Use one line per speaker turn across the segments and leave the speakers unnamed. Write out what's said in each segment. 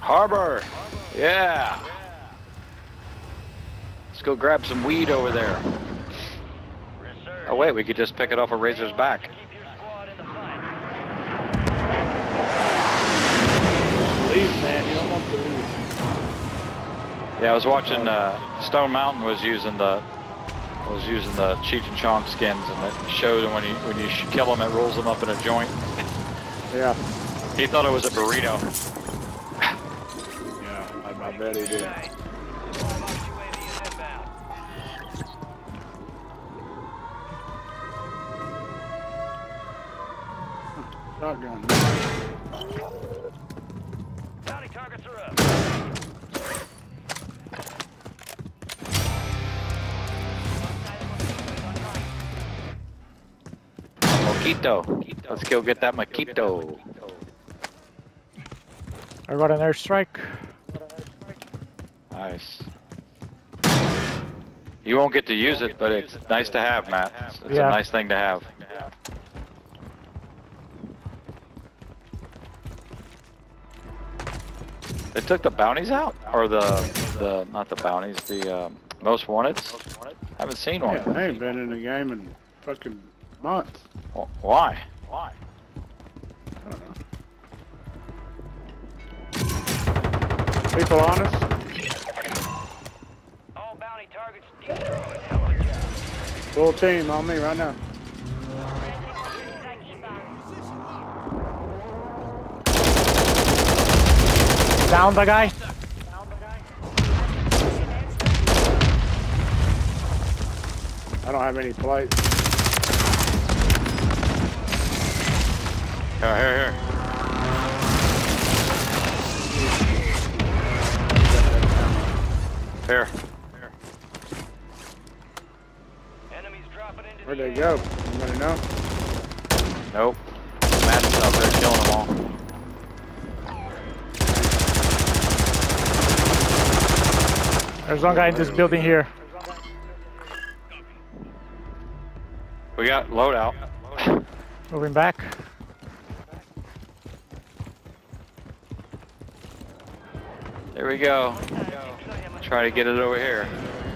Harbor. Yeah. Let's go grab some weed over there. Oh wait, we could just pick it off a Razor's back.
Leave, man. You don't want to leave.
Yeah, I was watching Stone Mountain was using the Cheech and Chong skins, and it showed them when you kill them, it rolls them up in a joint.
Yeah.
He thought it was a burrito.
Yeah, I bet he did. Shotgun.
Bounty targets are up.
Mojito. Let's go get that mojito.
I got an airstrike.
Nice. You won't get to use it, but it's nice to have, Matt. It's a nice thing to have. They took the bounties out? Or the not the bounties, the most wanted? Haven't seen one.
Yeah, I ain't been in the game in fucking months.
Why?
I don't know. People on us?
All bounty targets destroyed.
Full team on me right now.
Down the guy.
I don't have any plates.
Here. Here.
Enemies dropping into
Where'd
the
they go? Anybody know?
Nope. Matt's out there killing them all.
There's one guy in this building here.
We got loadout.
Moving back.
There we go. Try to get it over here.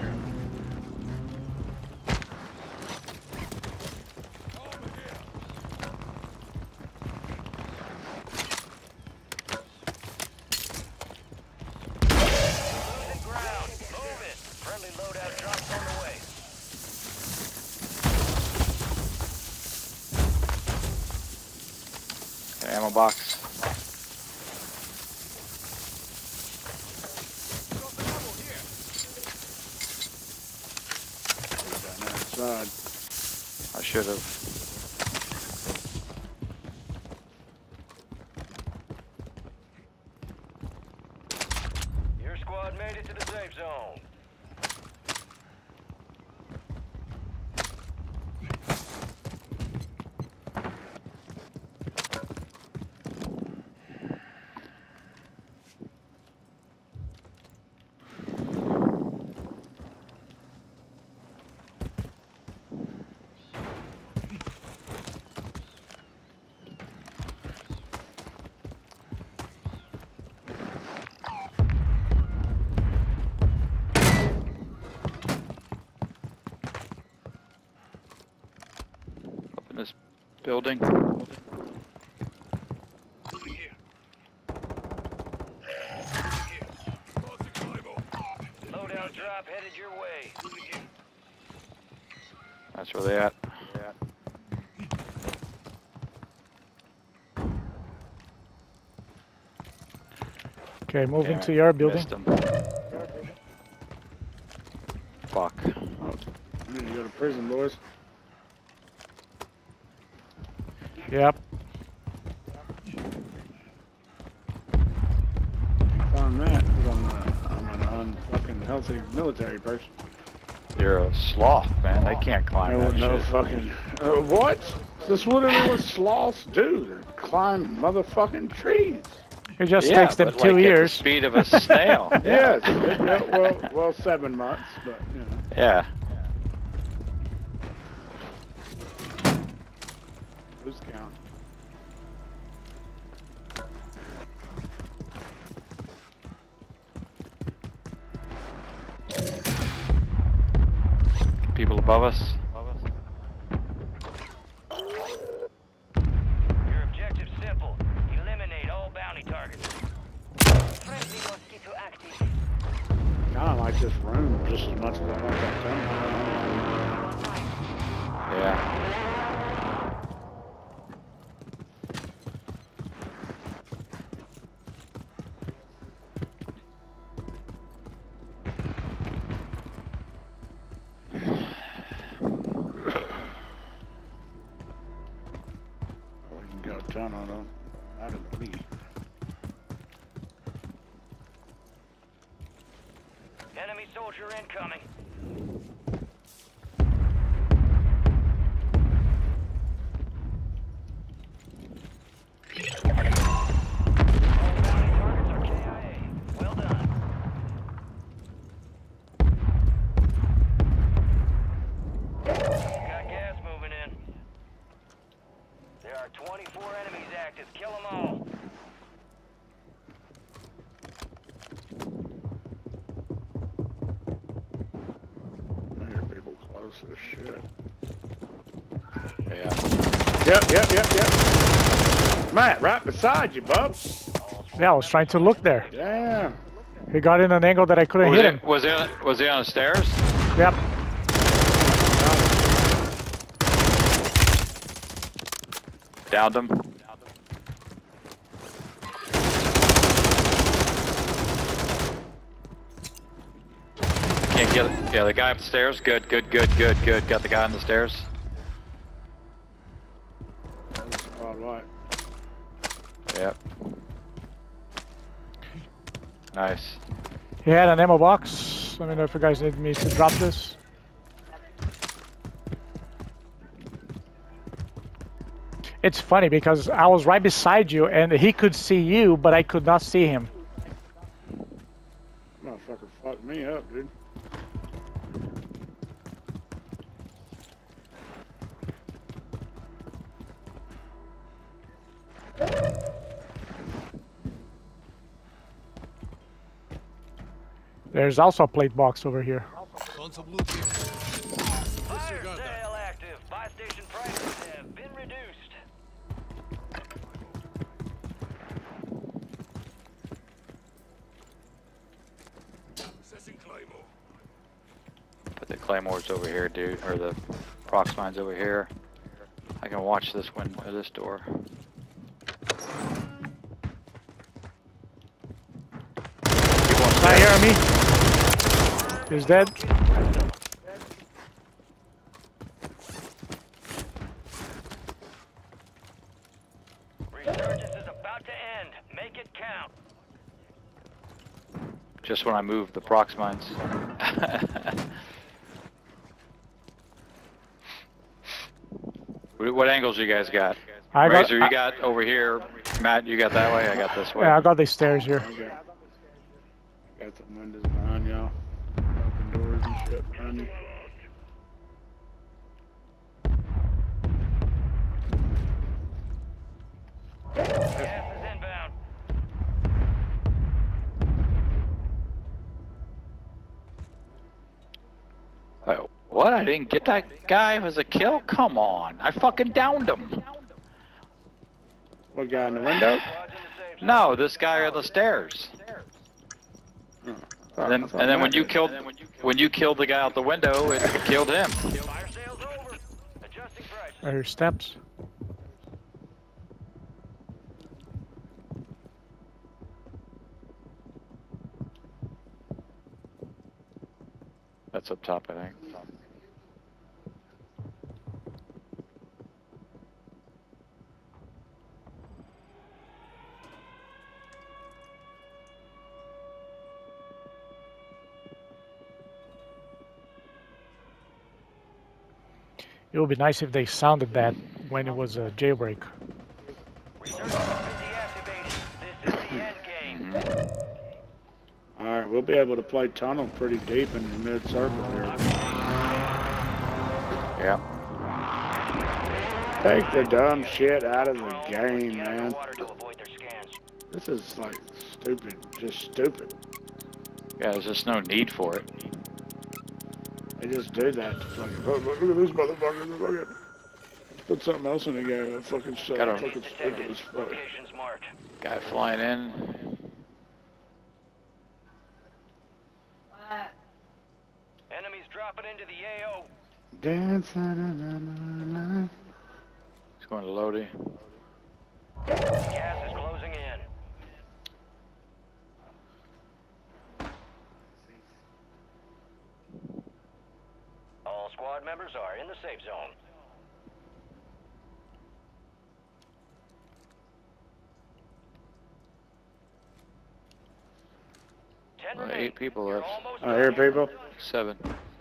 Ammo box. I should have.
Your squad made it to the safe zone.
This building.
Loadout drop headed your way.
That's where they at.
Okay, moving to your building.
Missed 'em. Fuck.
We need to go to prison, boys.
Yep.
On that, 'cause I'm an unfucking healthy military person.
You're a sloth, man. They can't climb that
No
shit.
fucking. What? That's what sloths do. They climb motherfucking trees.
It just
Yeah,
takes them
but
2
like
years.
At the speed of a snail.
Yes. Well, 7 months, but you know.
Yeah.
Who's counting?
above us.
Your objective's simple. Eliminate all bounty targets. Friendly mosquito active.
Now I like this room just as much as I like that tunnel.
Yeah.
We can go tunnel them out of the lead.
Enemy soldier incoming. All bounty targets are KIA. Well done. Got gas moving in. There are 24 enemies active. Kill them all.
I hear people close as shit.
Yeah.
Yep. Matt, right beside you, bub.
Yeah, I was trying to look there.
Damn.
He got in an angle that I couldn't hit him.
Was he on the stairs?
Yep.
Downed him. Can't get it. Yeah, the guy upstairs. Good. Got the guy on the stairs.
That's all right.
Yep. Nice.
He had an ammo box. Let me know if you guys need me to drop this. It's funny because I was right beside you and he could see you, but I could not see him.
Motherfucker fucked me up, dude.
There's also a plate box over here.
Fire sale active. Buy station prices have been reduced.
Put the claymores over here, dude, or the prox mines over here. I can watch this window, this door.
Not here on me. He's dead.
Resurgence is about to end. Make it count.
Just when I move the prox mines. What angles you guys got? Razor, you got over here. Matt, you got that way. I got this way.
Yeah, I got these stairs here.
Okay. Got some windows behind y'all. Open doors and shit behind you.
Gas is inbound.
Oh, what? I didn't get that guy as a kill? Come on. I fucking downed him.
What guy in the window?
No, this guy on the stairs. And then when you killed the guy out the window, it killed him.
Fire sale's over. Adjusting prices.
Are your steps?
That's up top, I think.
It would be nice if they sounded that when it was a jailbreak.
Resurgence is deactivated. This is the end game.
Alright, we'll be able to play tunnel pretty deep in the mid-circle here.
Yeah.
Take the dumb shit out of the game, man.
Water to avoid their scans.
This is like stupid, just stupid.
Yeah, there's just no need for it.
They just do that. Fucking, look at this motherfucker. Look at. Put something else in the game. That fucking shit.
Got 'em.
Fucking stupid as fuck.
Locations marked.
Guy flying in.
Enemies dropping into the AO.
Dance.
He's going to Lodi.
Gas is closing in. All squad members are in the safe zone.
Well, 8 people
You're
left.
almost
I hear
done.
people.
7.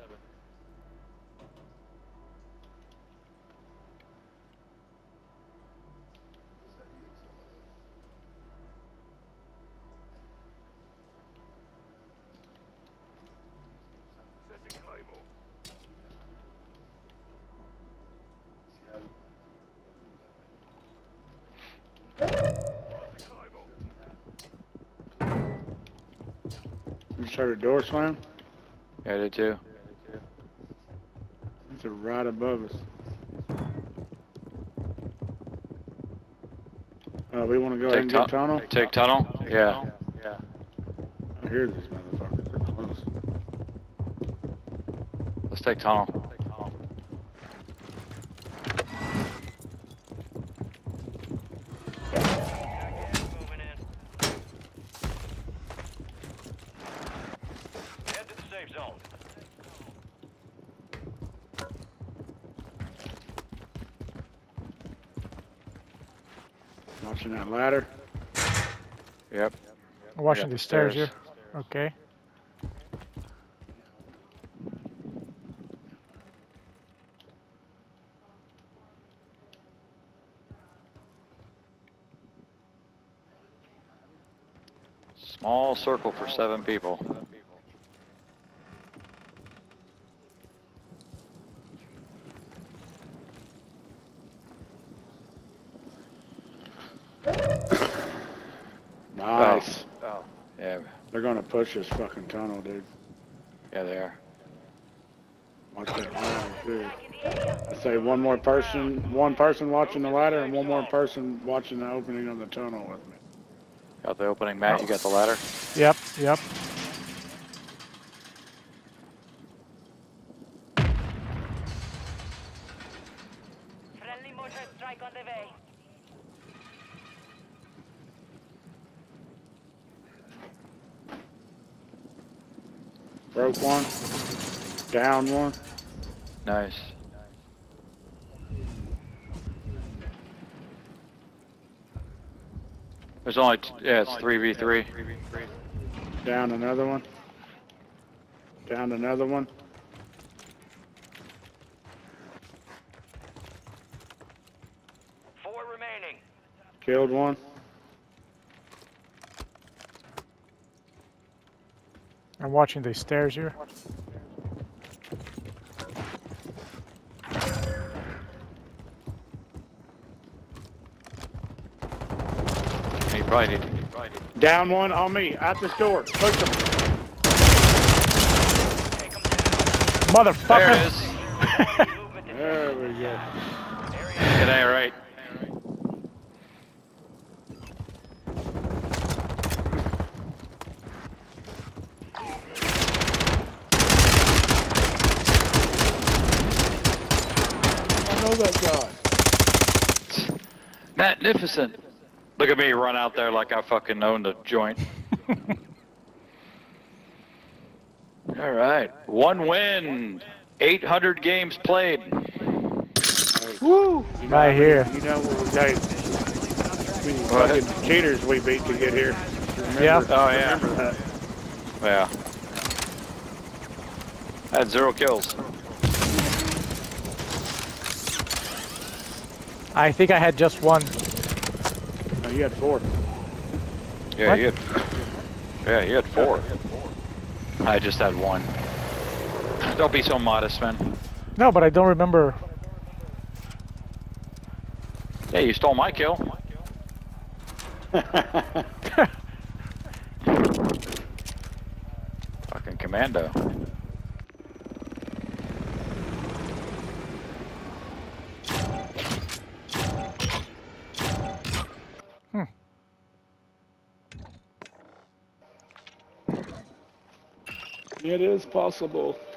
You just heard a door slam?
Yeah, I did too.
It's right above us. We want to go ahead and get tunnel?
Take tunnel? Yeah.
I hear these motherfuckers. They're close.
Let's take tunnel.
Moving in. Head to the safe zone.
Watching that ladder.
Yep.
I'm watching
Yeah,
the stairs
stairs.
here. Okay.
Small circle for 7 people.
Nice.
Oh. Yeah.
They're gonna push this fucking tunnel, dude.
Yeah, they are.
Watch that ladder, dude. I say one person watching the ladder and one more person watching the opening of the tunnel with me.
Got the opening, Matt. You got the ladder?
Yep, yep.
Friendly mortar strike on the way.
Broke one. Down one.
Nice. There's only, yeah, it's 3v3.
Down another one. Down another one.
Four remaining.
Killed one.
I'm watching the stairs here.
You probably need to.
Down one on me. Out this door. Push him.
Motherfucker!
There it is.
There we go.
It ain't right.
I know that guy.
Magnificent. Look at me run out there like I fucking own the joint. All right. 1 win. 800 games played.
Woo!
You
Right here.
You know what we got? Fucking cheaters we beat to get here. Remember,
Yeah.
Oh, yeah.
Remember that.
Yeah. I had 0 kills.
I think I had just one.
No, you had 4.
Yeah,
What?
you had 4. I just had 1. Don't be so modest, man.
No, but I don't remember.
Yeah, you stole my kill. Fucking commando.
It is possible.